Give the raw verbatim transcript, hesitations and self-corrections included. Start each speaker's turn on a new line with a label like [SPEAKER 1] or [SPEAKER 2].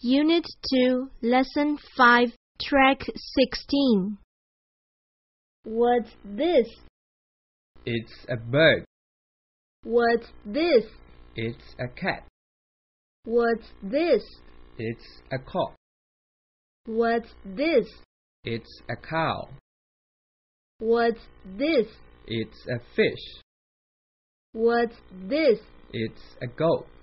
[SPEAKER 1] Unit two, Lesson five, Track sixteen. What's this?
[SPEAKER 2] It's a bird.
[SPEAKER 1] What's this?
[SPEAKER 2] It's a cat.
[SPEAKER 1] What's this?
[SPEAKER 2] It's a cock.
[SPEAKER 1] What's this?
[SPEAKER 2] It's a cow.
[SPEAKER 1] What's this?
[SPEAKER 2] It's a fish.
[SPEAKER 1] What's this?
[SPEAKER 2] It's a goat.